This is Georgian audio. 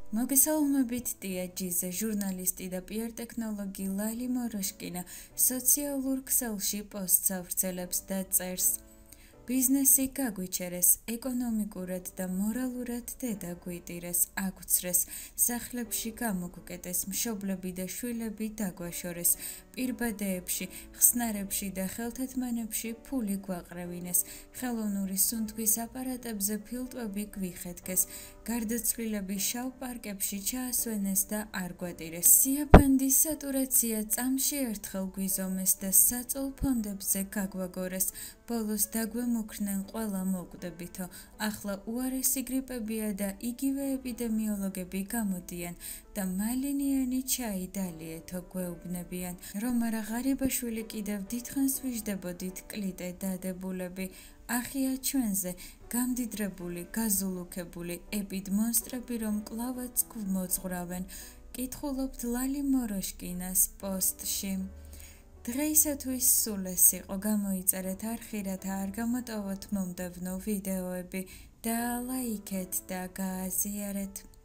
მოგესალმებით ტია ჯიზე, ჟურნალისტი და პიარ-ტექნოლოგი ლალი მოროშკინა სოციალურ ქსელში პოსტს ავრცელებს და წერს. ბიზნესი გაგვიჩერეს, ეკონომიკურად და მორალურად დედა გვიტირეს, აგვცრეს, სახლებში გამოგვკეტეს, მშობლები და შვილები დაგვაშორეს, პირბადეებში, ხსნარებში და ხელთათმანებში ფული გვაყრევინეს, ხელოვნური სუნთქვის აპარატებზე ფილტვები გვიხეთქეს, გარდაცვლილები შავ პარკებში ჩაასვენეს და არ გვატირეს. სიაფანდის სატურაცია წამში ერთხელ გვიზომეს და საწოლ ფონდებზე გაგვაგორეს. ბოლოს დაგვემუქრნენ ყველა მოკვდებითო, ახლა უარესი გრიპებია და იგივე ეპიდემიოლოგები გამოდიან და მალინიანი ჩაი დალიეთო გვეუბნებიან, რომ არა ღარიბაშვილი კიდევ დიდხანს ვიждებოდით კლიტე დადებულები, ახია ჩვენზე გამდიდრებული, გაზულუქებული ეპიდმონსტრები რომ კლავაც გვმოძღვრავენ, კითხულობთ ლალი მოროშკინას პოსტში. დღეისათვის სულ ეს იყო, გამოიწერეთ არხი, რათა არ გამოტოვოთ მომდევნო ვიდეოები და ლაიქეთ და გააზიარეთ.